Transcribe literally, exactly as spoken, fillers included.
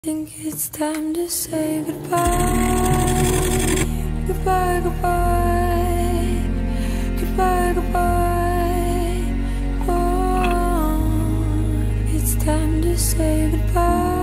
Think it's time to say goodbye. Goodbye, goodbye. Goodbye, goodbye. Oh, it's time to say goodbye.